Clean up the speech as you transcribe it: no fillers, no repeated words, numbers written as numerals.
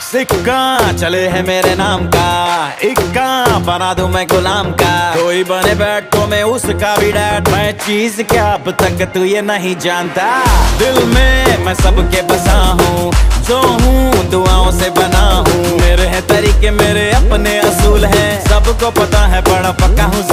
सिक्का चले है मेरे नाम का, इक्का बना दूं मैं गुलाम का। कोई बने बैठ तो मैं उसका भी डैड। मैं चीज क्या अब तक तू ये नहीं जानता। दिल में मैं सबके बसा हूँ, जो हूँ दुआओं से बना हूँ। मेरे हैं तरीके, मेरे अपने असूल हैं, सबको पता है बड़ा पक्का हूँ